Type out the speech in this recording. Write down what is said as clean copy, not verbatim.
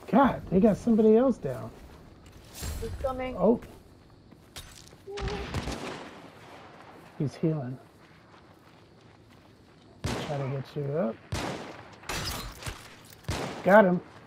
God, they got somebody else down. He's coming. Oh. He's healing. Try to get you up. Got him.